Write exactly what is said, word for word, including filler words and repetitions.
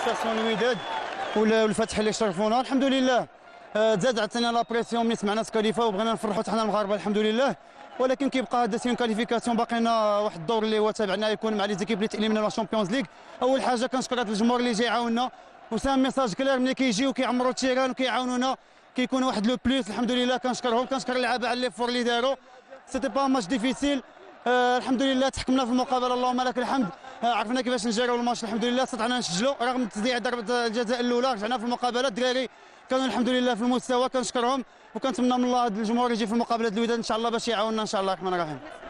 لاسوسياسيون الوداد والفتح اللي شرفونا الحمد لله. تزاد عطينا لا بريسيون ملي سمعنا سكاليفا وبغينا نفرحوا حنا المغاربه الحمد لله، ولكن كيبقى هذا سين كاليفيكاسيون باقينا واحد الدور اللي هو تابعنا يكون مع لي زيكيب اللي تاليمنا لا شامبيونز ليغ. اول حاجه كنشكر هذا الجمهور اللي جاي يعاوننا وسام ميساج كلير ملي كيجيو كيعمروا التيران وكيعاونونا كيكون واحد لو بلوس الحمد لله. كنشكرهم كنشكر اللعابه على لي فور اللي داروا. سيتي با ماتش ديفيسيل آه الحمد لله تحكمنا في المقابله اللهم لك الحمد. آه عرفنا كيفاش نجيروا الماتش الحمد لله استطعنا نسجلوا رغم تضييع ضربه الجزاء الاولى. رجعنا في المقابله الدراري كانوا الحمد لله في المستوى كنشكرهم وكنتمنى من الله هذا الجمهور يجي في المقابله الوداد ان شاء الله باش يعاوننا ان شاء الله الرحمن الرحيم.